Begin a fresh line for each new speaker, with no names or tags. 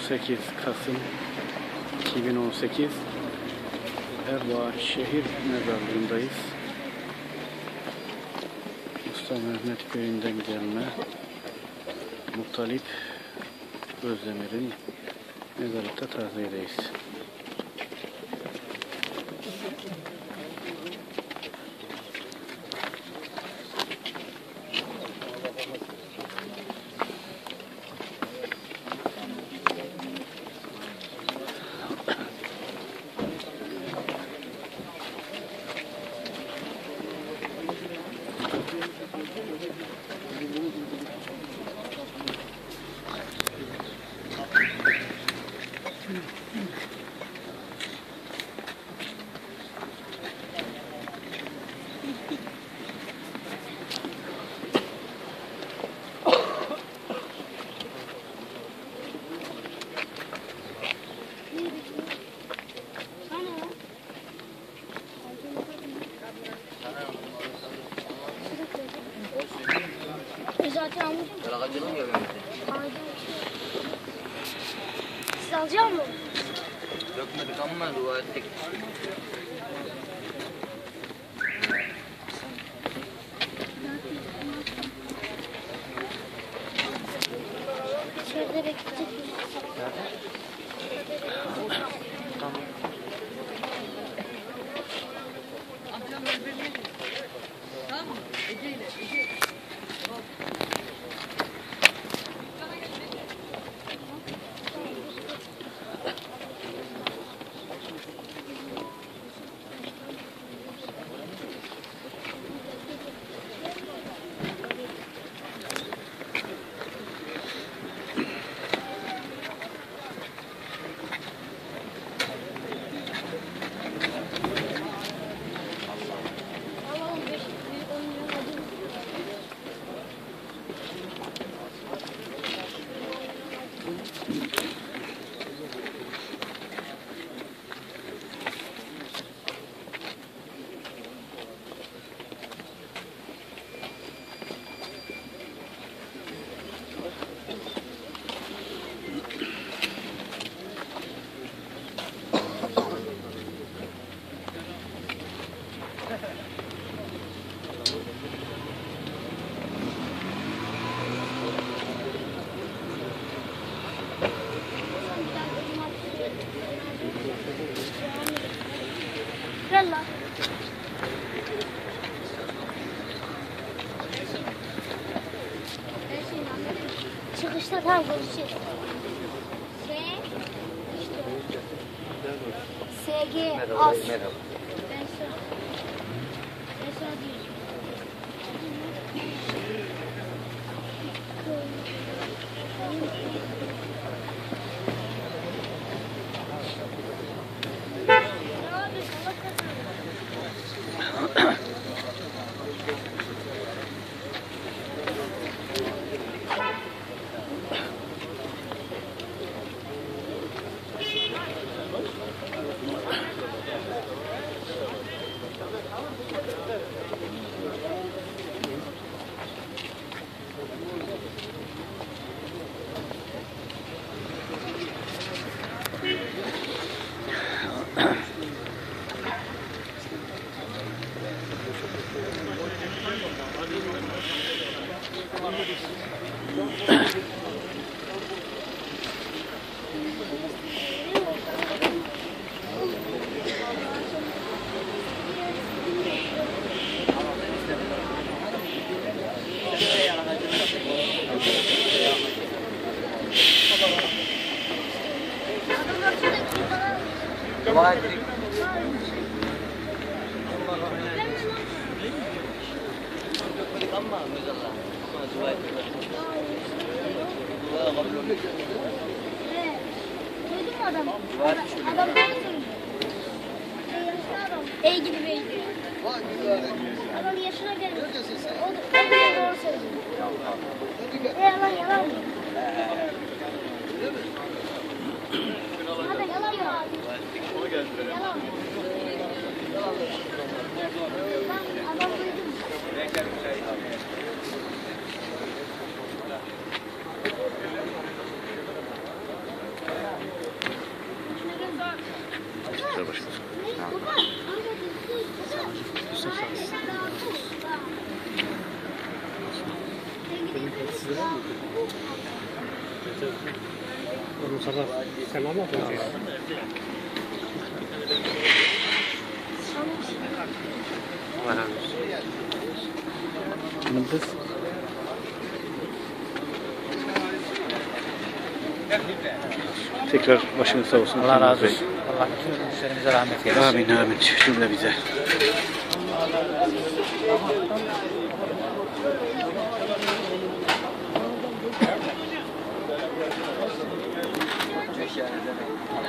18 Kasım 2018 Erbaa Şehir Mezarlığı'ndayız. Usta Mehmet Köyü'nden gelme Muttalip Özdemir'in mezarlıkta taziyedeyiz.
Zaten almışım.
Kalakacının görmemizi.
Aynen. Siz alacak mısınız?
Dökmedik ama dua ettik.
İçeride bekleyecek.
Tamam.
Tamam mı? Ece ile. Ece.
Yallah. Çıkışta tam görüşürüz. SG
Merhaba.
az.
Merhaba.
Ben sana diyeyim.
Dua ettik. Dökmedik ama mezarlar. Ama dua ettik. Dua kabul oldu.
Duydun mu adamı?
Dua etmiş öyle.
Adam böyle söylüyor. Yaşlı adam. Ey gibi beydi. Adam yaşına gelmiş. O da doğru söylüyor. Yalan yalan. Hadi yalan ya. Yalan. Adam duydum.
Tekrar başınız.
Onu sabah sen anlatın.
Allah razı olsun. Yıldız. Tekrar başınız sağ olsun.
Allah razı
Bey.
olsun. Allah bütün müşterimize rahmet eylesin.
Amin amin. Cümle bize.